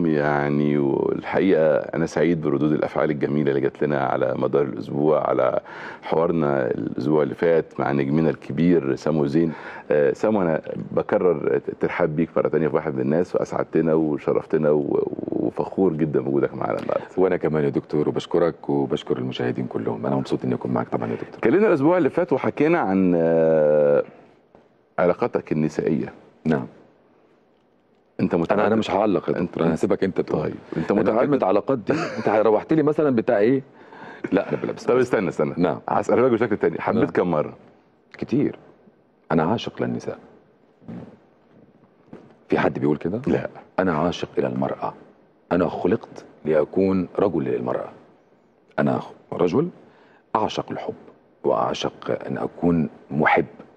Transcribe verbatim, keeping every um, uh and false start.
يعني والحقيقة أنا سعيد بردود الأفعال الجميلة اللي جات لنا على مدار الأسبوع، على حوارنا الأسبوع اللي فات مع نجمنا الكبير سامو زين. آه، سامو، أنا بكرر الترحاب بيك مرة تانية في واحد من الناس، وأسعدتنا وشرفتنا وفخور جدا بوجودك معانا النهارده. وأنا كمان يا دكتور، وبشكرك وبشكر المشاهدين كلهم. أنا مبسوط إني أكون معاك طبعا يا دكتور. اتكلمنا الأسبوع اللي فات وحكينا عن آه، علاقاتك النسائية. نعم. انت متعدد. انا انا مش هعلق يا دكتور، انا هسيبك انت تقول. طيب انت متعدد كلمه علاقات دي انت روحت لي مثلا بتاع ايه؟ لا انا بلبس. طب استنى استنى نعم. هسألك بشكل تاني، حبيت نعم. كم مره؟ كتير. انا عاشق للنساء. في حد بيقول كده؟ لا. انا عاشق الى المراه. انا خلقت لاكون رجل للمراه. انا رجل اعشق الحب واعشق ان اكون محب